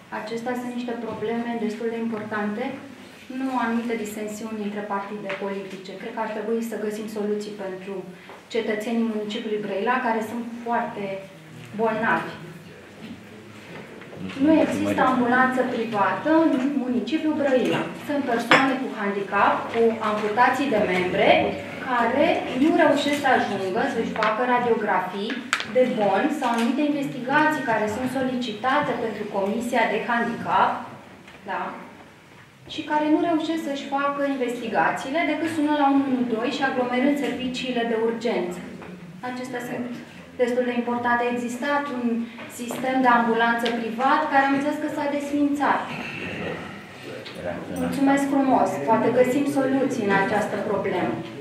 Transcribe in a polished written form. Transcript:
Acestea sunt niște probleme destul de importante, nu anumite disensiuni între partide politice. Cred că ar trebui să găsim soluții pentru cetățenii municipiului Brăila, care sunt foarte bolnavi. Nu există ambulanță privată în municipiul Brăila. Sunt persoane cu handicap, cu amputații de membre, care nu reușesc să ajungă să-și facă radiografii de boli sau anumite investigații care sunt solicitate pentru Comisia de Handicap, da? Și care nu reușesc să-și facă investigațiile decât sună la 112 și aglomerând serviciile de urgență. Acestea sunt destul de importante. A existat un sistem de ambulanță privat care am înțeles că s-a desfințat. Mulțumesc frumos! Poate găsim soluții în această problemă.